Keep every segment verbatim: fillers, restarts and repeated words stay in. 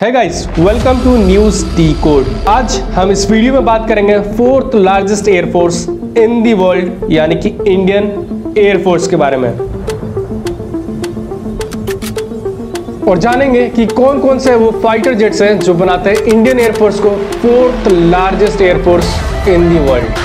है guys, welcome to news decode. आज हम इस वीडियो में बात करेंगे fourth largest air force in the world यानी कि इंडियन एयरफोर्स के बारे में और जानेंगे कि कौन कौन से वो फाइटर जेट्स हैं जो बनाते हैं इंडियन एयरफोर्स को fourth largest air force in the world.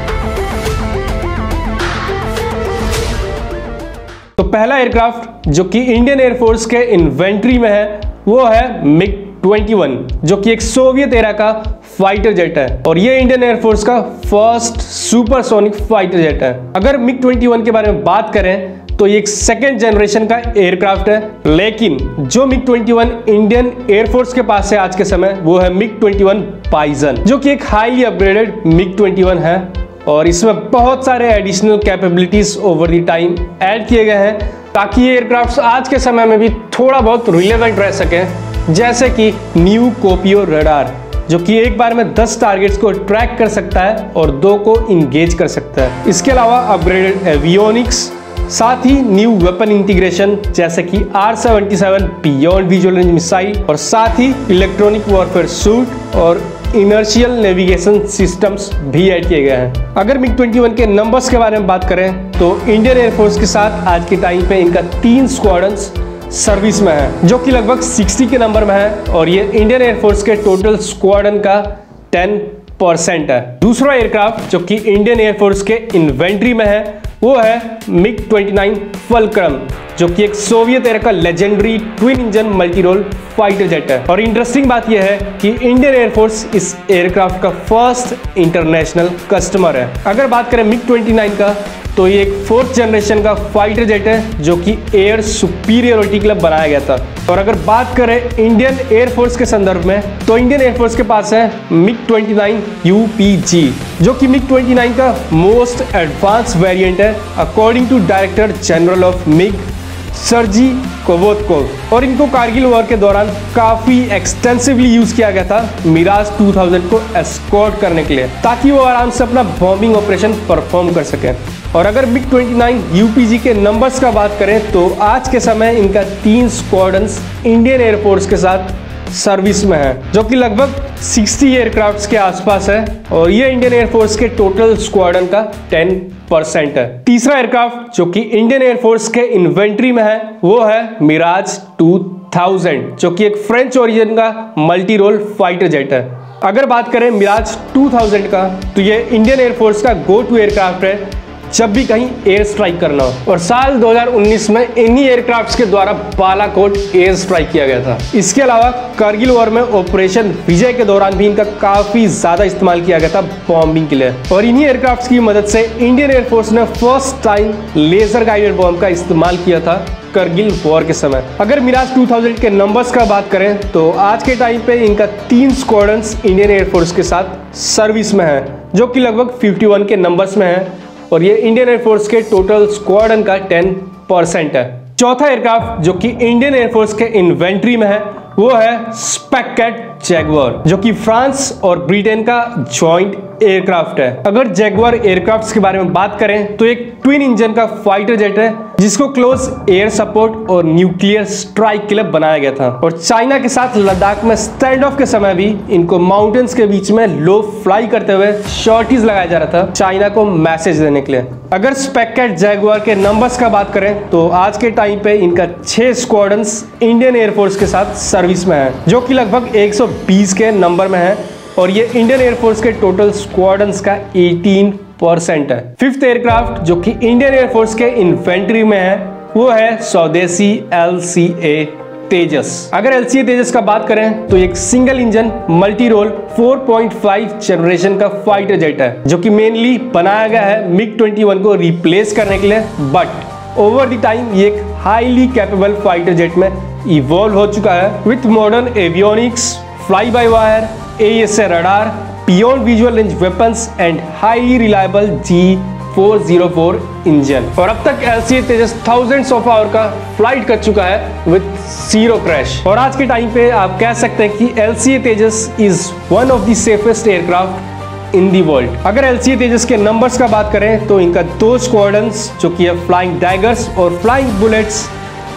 तो पहला एयरक्राफ्ट जो कि इंडियन एयरफोर्स के इन्वेंट्री में है वो है मिग ट्वेंटी वन, जो कि एक सोवियत एरा का फाइटर जेट है और ये इंडियन एयरफोर्स का फर्स्ट सुपरसोनिक फाइटर जेट है। अगर मिग ट्वेंटी वन के बारे में बात करें तो ये एक सेकेंड जनरेशन का एयरक्राफ्ट है, लेकिन जो MiG twenty one Indian air force के पास है आज के समय वो है मिग ट्वेंटी वन बाइसन, जो कि एक highly upgraded MiG twenty one है और इसमें बहुत सारे additional capabilities over the time add किए गए हैं ताकि ये एयरक्राफ्ट आज के समय में भी थोड़ा बहुत रिलेवेंट रह सके, जैसे कि न्यू कोपियो रडार जो कि एक बार में दस टारगेट्स को ट्रैक कर सकता है और दो को इंगेज कर सकता है। इसके अलावा अपग्रेडेड एवियोनिक्स, साथ ही न्यू वेपन इंटीग्रेशन जैसे कि R seventy seven beyond visual range missile और साथ ही इलेक्ट्रॉनिक वॉरफेयर सूट और इनर्शियल नेविगेशन सिस्टम्स भी ऐड किए गए हैं। अगर मिग ट्वेंटी वन के नंबर्स के बारे में बात करें तो इंडियन एयरफोर्स के साथ आज के टाइम पे इनका तीन स्क्वाड्रन्स सर्विस में है जो कि लगभग साठ के नंबर में है और ये इंडियन एयरफोर्स के टोटल स्क्वाड्रन का दस परसेंट है। दूसरा एयरक्राफ्ट जो कि इंडियन एयरफोर्स के इन्वेंट्री में है वो है मिग ट्वेंटी नाइन फल्क्रम, जो कि एक सोवियत एरा का legendary twin engine multi role fighter jet है। और इंटरेस्टिंग बात यह है कि इंडियन एयरफोर्स इस एयरक्राफ्ट का फर्स्ट इंटरनेशनल कस्टमर है। अगर बात करें मिग ट्वेंटी नाइन का तो ये एक फोर्थ जनरेशन का फाइटर जेट है जो कि एयर सुपीरियरिटी के लिए बनाया गया था। और अगर बात करें इंडियन एयरफोर्स के संदर्भ में तो इंडियन एयरफोर्स के पास है MiG twenty nine U P G, जो कि मिग ट्वेंटी नाइन का मोस्ट एडवांस वेरिएंट है according to director general of MiG Sergei Kovotkov. और इनको कारगिल वॉर के दौरान काफी एक्सटेंसिवली यूज किया गया था मिराज टू थाउजेंड को एस्कॉर्ट करने के लिए ताकि वो आराम से अपना बॉम्बिंग ऑपरेशन परफॉर्म कर सके। और अगर MiG twenty nine U P G के नंबर्स का बात करें तो आज के समय इनका तीन स्क्वाड्रन्स इंडियन एयरफोर्स के साथ सर्विस में है, जो कि लगभग साठ एयरक्राफ्ट्स के आसपास है और ये इंडियन एयरफोर्स के टोटल स्क्वाड्रन का दस परसेंट है। तीसरा एयरक्राफ्ट जो कि इंडियन एयरफोर्स के इन्वेंट्री में है वो है मिराज टू थाउजेंड, जो कि एक फ्रेंच ओरिजिन का मल्टी रोल फाइटर जेट है। अगर बात करें मिराज टू थाउजेंड का तो ये इंडियन एयरफोर्स का गो टू एयरक्राफ्ट है जब भी कहीं एयर स्ट्राइक करना हो। और साल दो हज़ार उन्नीस में इन्हीं एयरक्राफ्ट्स के द्वारा बालाकोट एयर स्ट्राइक किया गया था। इसके अलावा कारगिल वॉर में ऑपरेशन विजय के दौरान भी इनका काफी ज्यादा इस्तेमाल किया गया था बॉम्बिंग के लिए। और इन्हीं एयरक्राफ्ट्स की मदद से इंडियन एयरफोर्स ने first time laser guided bomb का इस्तेमाल किया था कारगिल वॉर के समय। अगर मिराज टू थाउजेंड के नंबर्स का बात करें तो आज के टाइम पे इनका तीन स्क्वाड्रन्स इंडियन एयरफोर्स के साथ सर्विस में है, जो कि लगभग इक्यावन के नंबर्स में है और ये इंडियन एयरफोर्स के टोटल स्क्वाड्रन का दस परसेंट है। चौथा एयरक्राफ्ट जो कि इंडियन एयरफोर्स के इन्वेंट्री में है वो है स्पेकैट जैगुआर, जो कि फ्रांस और ब्रिटेन का जॉइंट एयरक्राफ्ट है। अगर जैगुआर एयरक्राफ्ट्स के बारे में बात करें तो एक ट्विन इंजन का फाइटर जेट है जिसको क्लोज एयर सपोर्ट और न्यूक्लियर स्ट्राइक के लिए बनाया गया था। और चाइना के साथ लद्दाख में स्टैंड ऑफ के समय भी इनको माउंटेन्स के बीच में लो फ्लाई करते हुए शॉर्टीज लगाया जा रहा था चाइना को मैसेज देने के लिए। अगर स्पेकैट जैगुआर के नंबर्स का बात करें तो आज के टाइम पे इनका छह स्क्वाड्रन्स इंडियन एयरफोर्स के साथ सर्विस में है, जो कि लगभग एक सौ बीस के नंबर में है और ये इंडियन एयरफोर्स के टोटल स्क्वाड्रन्स का अठारह परसेंट है। फिफ्थ एयरक्राफ्ट जो कि इंडियन एयरफोर्स के इन्फेंट्री में है वो है स्वदेशी एल सी ए तेजस। अगर एल सी ए तेजस का बात करें तो एक single engine multi role four point five generation का फाइटर जेट है, जो कि मेनली बनाया गया है मिग ट्वेंटी वन को रिप्लेस करने के लिए, बट ओवर द टाइम ये एक हाईली कैपेबल फाइटर जेट में इवॉल्व हो चुका है with modern avionics, fly by wire, A S A radar, beyond visual range weapons and highly reliable G four zero four engine. और अब तक L C A Tejas thousands of hour का flight कर चुका है विथ जीरो क्रैश। और आज के टाइम पे आप कह सकते हैं कि L C A Tejas is one of the safest aircraft in the world. अगर एल सी ए तेजस के नंबर्स का बात करें तो इनका दो स्क्वाड्रन्स जो कि है फ्लाइंग डैगर्स और फ्लाइंग बुलेट्स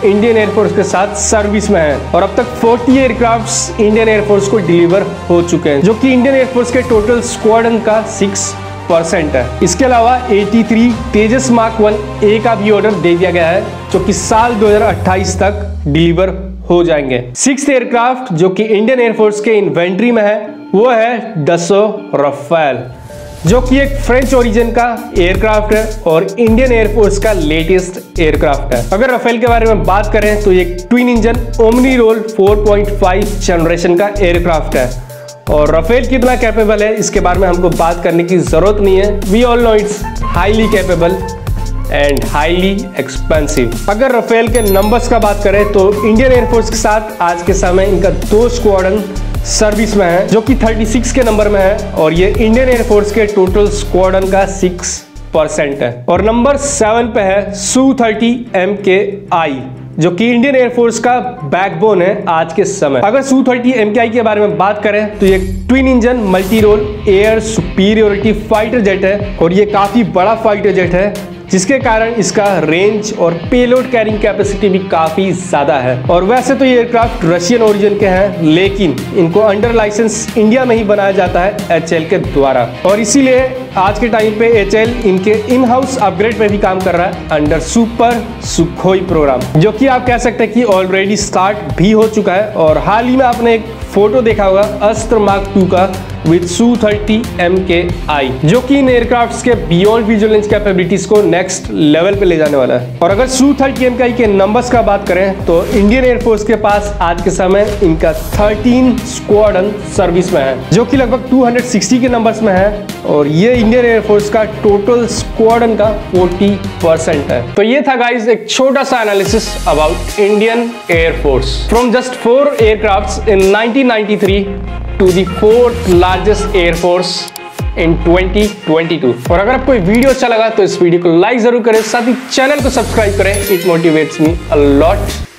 इंडियन एयरफोर्स के साथ सर्विस में है और अब तक चालीस एयरक्राफ्ट इंडियन एयरफोर्स को डिलीवर हो चुके हैं, जो कि इंडियन एयरफोर्स के टोटल स्क्वाड्रन का सिक्स परसेंट है। इसके अलावा तिरासी तेजस मार्क वन ए का भी ऑर्डर दे दिया गया है, जो कि साल दो हज़ार अट्ठाईस तक डिलीवर हो जाएंगे। सिक्स्थ एयरक्राफ्ट जो कि इंडियन एयरफोर्स के इन्वेंट्री में है वो है डसो रफेल, जो कि एक फ्रेंच ओरिजिन का एयरक्राफ्ट है और इंडियन एयरफोर्स का लेटेस्ट एयरक्राफ्ट है। अगर रफेल के बारे में बात करें तो ये twin engine omni role four point five generation का एयरक्राफ्ट है और रफेल कितना कैपेबल है इसके बारे में हमको बात करने की जरूरत नहीं है। We all know it's highly capable and highly expensive. अगर रफेल के नंबर्स का बात करें तो इंडियन एयरफोर्स के साथ आज के समय इनका दो स्क्वाड्रन सर्विस में है, जो कि छत्तीस के नंबर में है और ये इंडियन एयरफोर्स के टोटल स्क्वाड्रन का सिक्स परसेंट है। और नंबर सेवन पे है सू थर्टी एम के आई, जो कि इंडियन एयरफोर्स का बैकबोन है आज के समय। अगर सू थर्टी एम के आई के बारे में बात करें तो ये twin engine multi role air superiority fighter jet है और ये काफी बड़ा फाइटर जेट है, जिसके कारण इसका रेंज और पेलोड कैरिंग कैपेसिटी भी काफी ज्यादा है। और वैसे तो ये एयरक्राफ्ट रशियन ओरिजिन के हैं, लेकिन इनको अंडर लाइसेंस इंडिया में ही बनाया जाता है एच एल के द्वारा और इसीलिए आज के टाइम पे एच एल इनके इन हाउस अपग्रेड पे भी काम कर रहा है अंडर सुपर सुखोई प्रोग्राम, जो कि आप कह सकते हैं कि ऑलरेडी स्टार्ट भी हो चुका है। और हाल ही में आपने एक फोटो देखा होगा अस्त्र मार्क टू का with Su thirty M K I, जो कि इन एयरक्राफ्ट्स के बियॉन्ड विजुअलेंस कैपेबिलिटीज को नेक्स्ट लेवल पे ले जाने वाला है। और अगर सू थर्टी एम के आई के नंबर्स का बात करें तो इंडियन एयरफोर्स के पास आज के समय इनका थर्टीन स्क्वाड्रन सर्विस में है, जो कि लगभग दो सौ साठ के नंबर्स में है और ये इंडियन एयरफोर्स का टोटल स्क्वाड्रन का चालीस परसेंट है। तो ये था गाइस एक छोटा सा analysis about Indian air force from just four aircrafts in nineteen ninety three to the fourth largest air force in twenty twenty two. और अगर आपको वीडियो अच्छा लगा तो इस वीडियो को लाइक जरूर करें, साथ ही चैनल को सब्सक्राइब करें। It motivates me a lot.